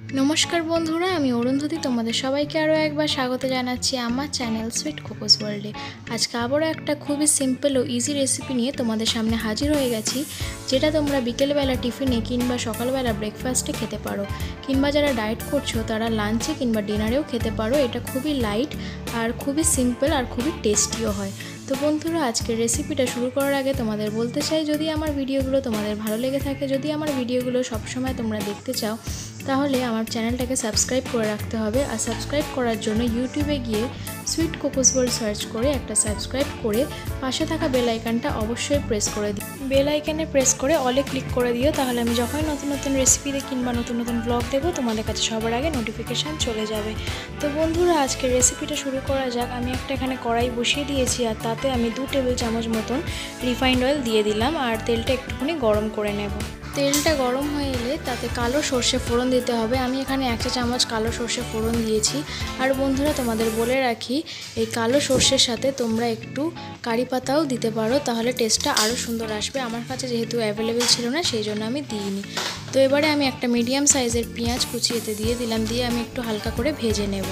नमस्कार बंधुरा आमी अरुंधति तुम्हारे सबाइके आरो एकबार स्वागत जानाच्छि आमार चैनल सुइट कोकोस वर्ल्डे। आज के आबारो एकटा खूबই सिम्पल और इजी रेसिपि निये तुम्हारे सामने हाजिर हो गेছি, जेटा तोमरा बिकेल बेला टिफिने किंबा सकाल बेला ब्रेकफास्टे खेते पारो किंबा जारा डाइट करछो तारा लांचे किंबा डिनारेও खेते पारो। एटा खूबই लाइट और खूबই सिम्पल और खूबই टेस्टिও হয়। तो बंधुरा आज के रेसिपिटा शुरू करार आगे तुम्हादेर बोलते चाই যদি আমার ভিডিওগুলো তোমাদের ভালো লেগে থাকে, যদি আমার ভিডিওগুলো সব সময় তোমরা দেখতে চাও তাহলে আমার চ্যানেলটাকে সাবস্ক্রাইব করে রাখতে হবে। আর সাবস্ক্রাইব করার জন্য ইউটিউবে গিয়ে সুইট কোকোস ওয়ার্ল্ড সার্চ করে একটা সাবস্ক্রাইব করে পাশে থাকা বেল আইকনটা অবশ্যই প্রেস করে দিও। বেল আইকনে প্রেস করে অলে ক্লিক করে দিও, তাহলে আমি যখন নতুন নতুন রেসিপি কিংবা নতুন নতুন ব্লগ দেব তোমাদের কাছে সবার আগে নোটিফিকেশান চলে যাবে। তো বন্ধুরা আজকের রেসিপিটা শুরু করা যাক। আমি একটা এখানে কড়াই বসিয়ে দিয়েছি আর তাতে আমি 2 টেবিল চামচ মতন রিফাইন্ড অয়েল দিয়ে দিলাম আর তেলটা একটুখানি গরম করে নেব। তেলটা গরম হয়ে এলে তাতে কালো সর্ষে ফোড়ন দিতে হবে। আমি এখানে 1 চা চামচ কালো সর্ষে ফোড়ন দিয়েছি। আর বন্ধুরা তোমাদের বলে রাখি, এই কালো সর্ষের সাথে তোমরা একটু কারি পাতাও দিতে পারো, তাহলে টেস্টটা আরও সুন্দর আসবে। আমার কাছে যেহেতু অ্যাভেলেবেল ছিল না সেই জন্য আমি দিইনি। তো এবারে আমি একটা মিডিয়াম সাইজের পেঁয়াজ কুচি এতে দিয়ে দিলাম, দিয়ে আমি একটু হালকা করে ভেজে নেব।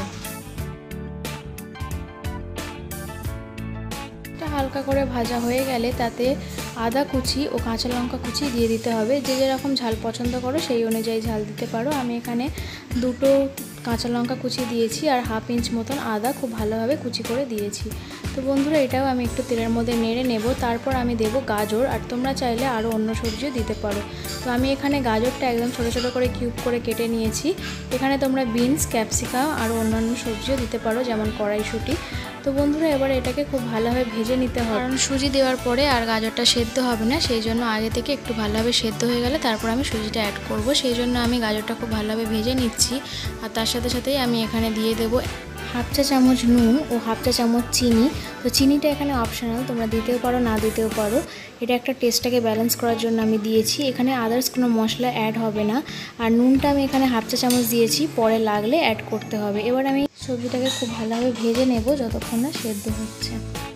হালকা করে ভাজা হয়ে গেলে তাতে আদা কুচি ও কাঁচা লঙ্কা কুচি দিয়ে দিতে হবে। যে যেরকম ঝাল পছন্দ করো সেই অনুযায়ী ঝাল দিতে পারো। আমি এখানে 2টো কাঁচা লঙ্কা কুচি দিয়েছি আর 1/2 ইঞ্চ মতন আদা খুব ভালোভাবে কুচি করে দিয়েছি। তো বন্ধুরা এটাও আমি একটু তেলের মধ্যে নেড়ে নেব। তারপর আমি দেব গাজর, আর তোমরা চাইলে আরও অন্য সবজিও দিতে পারো। তো আমি এখানে গাজরটা একদম ছোটো ছোটো করে কিউব করে কেটে নিয়েছি। এখানে তোমরা বিনস, ক্যাপসিকাম আরও অন্যান্য সবজিও দিতে পারো, যেমন কড়াইশুঁটি। তো বন্ধুরা এবার এটাকে খুব ভালোভাবে ভেজে নিতে হবে, কারণ সুজি দেওয়ার পরে আর গাজরটা সেদ্ধ হবে না, সেই জন্য আগে থেকে একটু ভালোভাবে সেদ্ধ হয়ে গেলে তারপর আমি সুজিটা অ্যাড করব। সেই জন্য আমি গাজরটা খুব ভালোভাবে ভেজে নিচ্ছি। আর তার সাথে সাথেই আমি এখানে দিয়ে দেবো 1/2 চা চামচ নুন ও 1/2 চা চামচ চিনি। তো চিনিটা এখানে অপশনাল, তোমরা দিতেও পারো না দিতেও পারো। এটা একটা টেস্টটাকে ব্যালেন্স করার জন্য আমি দিয়েছি। এখানে আদার্স কোনো মশলা অ্যাড হবে না। আর নুনটা আমি এখানে 1/2 চা চামচ দিয়েছি, পরে লাগলে অ্যাড করতে হবে। এবার আমি সবজিটাকে খুব ভালোভাবে ভেজে নেব যতক্ষণ না সেদ্ধ হচ্ছে।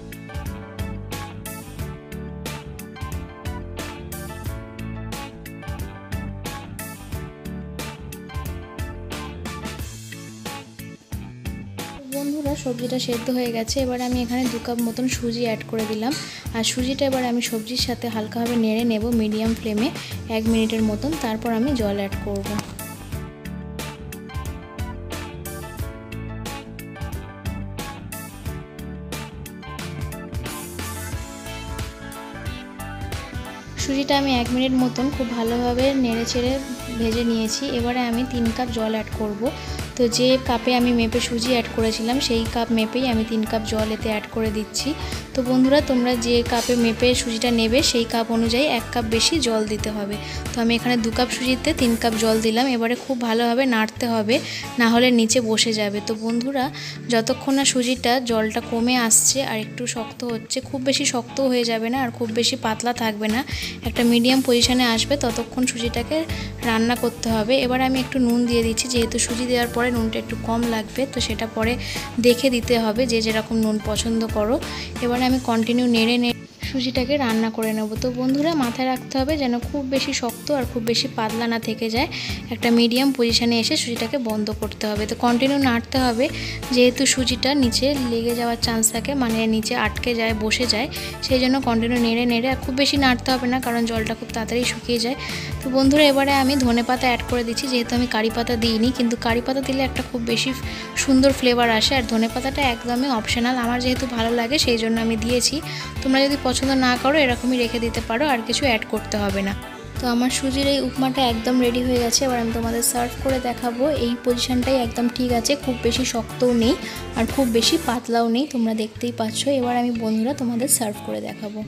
বন্ধুরা সবজিটা সেদ্ধ হয়ে গেছে। এবার আমি এখানে 2 কাপ মতন সুজি অ্যাড করে দিলাম। আর সুজিটা এবার আমি সবজির সাথে হালকাভাবে নেড়ে নেব মিডিয়াম ফ্লেমে 1 মিনিটের মতন। তারপর আমি জল অ্যাড করব। সুজিটা আমি 1 মিনিট মতন খুব ভালোভাবে নেড়ে চেড়ে ভেজে নিয়েছি। এবারে আমি 3 কাপ জল অ্যাড করব। তো যে কাপে আমি মেপে সুজি অ্যাড করেছিলাম সেই কাপ মেপেই আমি 3 কাপ জল এতে অ্যাড করে দিচ্ছি। তো বন্ধুরা তোমরা যে কাপে মেপে সুজিটা নেবে সেই কাপ অনুযায়ী 1 কাপ বেশি জল দিতে হবে। তো আমি এখানে 2 কাপ সুজিতে 3 কাপ জল দিলাম। এবারে খুব ভালোভাবে নাড়তে হবে, না হলে নিচে বসে যাবে। তো বন্ধুরা যতক্ষণ না সুজিটা জলটা কমে আসছে আর একটু শক্ত হচ্ছে, খুব বেশি শক্তও হয়ে যাবে না আর খুব বেশি পাতলা থাকবে না, একটা মিডিয়াম পজিশানে আসবে, ততক্ষণ সুজিটাকে রান্না করতে হবে। এবার আমি একটু নুন দিয়ে দিচ্ছি, যেহেতু সুজি দেওয়ার পরে নুনটা একটু কম লাগবে, তো সেটা পরে দেখে দিতে হবে যে যেরকম নুন পছন্দ করো। এবারে আমি কন্টিনিউ নেড়ে সুজিটাকে রান্না করে নেব। তো বন্ধুরা মাথায় রাখতে হবে যেন খুব বেশি শক্ত আর খুব বেশি পাতলা না থেকে যায়, একটা মিডিয়াম পজিশানে এসে সুজিটাকে বন্ধ করতে হবে। তো কন্টিনিউ নাড়তে হবে, যেহেতু সুজিটা নিচে লেগে যাওয়ার চান্স থাকে, মানে নিচে আটকে যায়, বসে যায়, সেই জন্য কন্টিনিউ নেড়ে নেড়ে, আর খুব বেশি নাড়তে হবে না কারণ জলটা খুব তাড়াতাড়ি শুকিয়ে যায়। তো বন্ধুরা এবারে আমি ধনেপাতা অ্যাড করে দিচ্ছি, যেহেতু আমি কারি পাতা দিইনি, কিন্তু কারি পাতা দিলে একটা খুব বেশি সুন্দর ফ্লেভার আসে। আর ধনেপাতাটা একদমই অপশনাল, আমার যেহেতু ভালো লাগে সেই জন্য আমি দিয়েছি। তোমরা যদি পছন্দ না করো এরকমই রেখে দিতে পারো, আর কিছু অ্যাড করতে হবে না। তো আমার সুজির এই উপমাটা একদম রেডি হয়ে গেছে। এবার আমি তোমাদের সার্ভ করে দেখাবো। এই পজিশনটাই একদম ঠিক আছে, খুব বেশি শক্তও নেই আর খুব বেশি পাতলাও নেই, তোমরা দেখতেই পাচ্ছ। এবার আমি বন্ধুরা তোমাদের সার্ভ করে দেখাবো।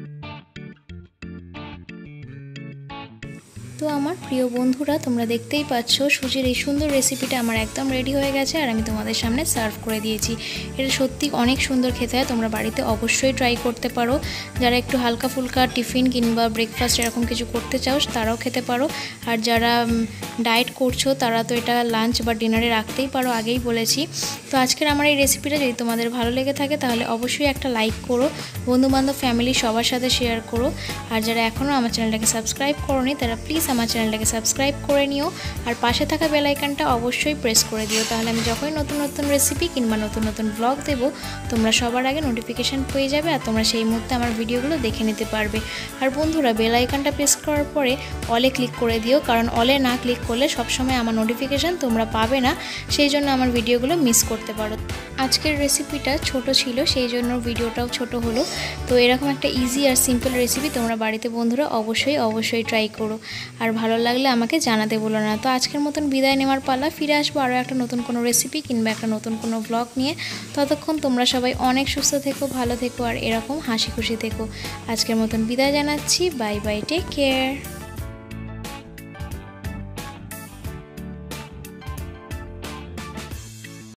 তো আমার প্রিয় বন্ধুরা তোমরা দেখতেই পাচ্ছ সুজির এই সুন্দর রেসিপিটা আমার একদম রেডি হয়ে গেছে আর আমি তোমাদের সামনে সার্ভ করে দিয়েছি। এটা সত্যি অনেক সুন্দর খেতে হয়, তোমরা বাড়িতে অবশ্যই ট্রাই করতে পারো। যারা একটু হালকা ফুলকা টিফিন কিংবা ব্রেকফাস্ট এরকম কিছু করতে চাও তারাও খেতে পারো। আর যারা ডায়েট করছো তারা তো এটা লাঞ্চ বা ডিনারে রাখতেই পারো, আগেই বলেছি। তো আজকের আমার এই রেসিপিটা যদি তোমাদের ভালো লেগে থাকে তাহলে অবশ্যই একটা লাইক করো, বন্ধুবান্ধব ফ্যামিলি সবার সাথে শেয়ার করো। আর যারা এখনও আমার চ্যানেলটাকে সাবস্ক্রাইব করোনি তারা প্লিজ আমার চ্যানেলটাকে সাবস্ক্রাইব করে নিও আর পাশে থাকা বেল আইকনটা অবশ্যই প্রেস করে দিও, তাহলে আমি যখনই নতুন নতুন রেসিপি কিংবা নতুন নতুন ব্লগ দেবো তোমরা সবার আগে নোটিফিকেশান পেয়ে যাবে আর তোমরা সেই মুহূর্তে আমার ভিডিওগুলো দেখে নিতে পারবে। আর বন্ধুরা বেল আইকনটা প্রেস করার পরে অলে ক্লিক করে দিও, কারণ অলে না ক্লিক করলে সবসময় আমার নোটিফিকেশান তোমরা পাবে না, সেই জন্য আমার ভিডিওগুলো মিস করতে পারো। আজকের রেসিপিটা ছোট ছিল সেই জন্য ভিডিওটাও ছোট হলো। তো এরকম একটা ইজি আর সিম্পল রেসিপি তোমরা বাড়িতে বন্ধুরা অবশ্যই ট্রাই করো আর ভালো লাগলে আমাকে জানাতে বলো না। তো আজকের মতন বিদায় নেওয়ার পালা, ফিরে আসবো আরও একটা নতুন কোনো রেসিপি কিংবা একটা নতুন কোনো ব্লগ নিয়ে। ততক্ষণ তোমরা সবাই অনেক সুস্থ থেকো, ভালো থেকো আর এরকম হাসি খুশি থেকো। আজকের মতন বিদায় জানাচ্ছি, বাই বাই, টেক কেয়ার।